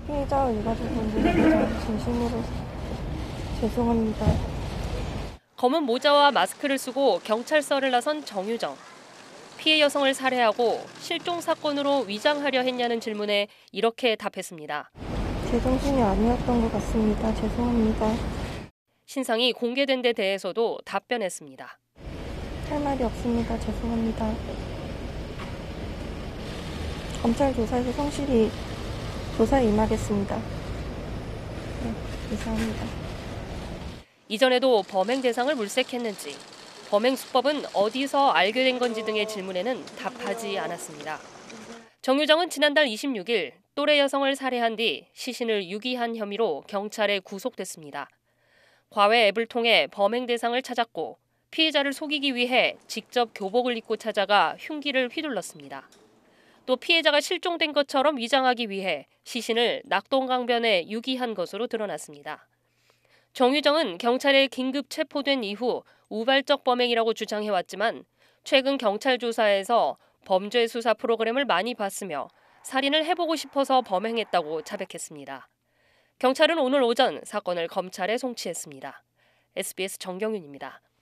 피해자 유가족분들에게 진심으로 죄송합니다. 검은 모자와 마스크를 쓰고 경찰서를 나선 정유정. 피해 여성을 살해하고 실종 사건으로 위장하려 했냐는 질문에 이렇게 답했습니다. 제정신이 아니었던 것 같습니다. 죄송합니다. 신상이 공개된 데 대해서도 답변했습니다. 할 말이 없습니다. 죄송합니다. 검찰 조사에서 성실히 조사에 임하겠습니다. 네, 이상합니다. 이전에도 범행 대상을 물색했는지, 범행 수법은 어디서 알게 된 건지 등의 질문에는 답하지 않았습니다. 정유정은 지난달 26일 또래 여성을 살해한 뒤 시신을 유기한 혐의로 경찰에 구속됐습니다. 과외 앱을 통해 범행 대상을 찾았고 피해자를 속이기 위해 직접 교복을 입고 찾아가 흉기를 휘둘렀습니다. 또 피해자가 실종된 것처럼 위장하기 위해 시신을 낙동강변에 유기한 것으로 드러났습니다. 정유정은 경찰에 긴급 체포된 이후 우발적 범행이라고 주장해왔지만 최근 경찰 조사에서 범죄 수사 프로그램을 많이 봤으며 살인을 해보고 싶어서 범행했다고 자백했습니다. 경찰은 오늘 오전 사건을 검찰에 송치했습니다. SBS 정경윤입니다.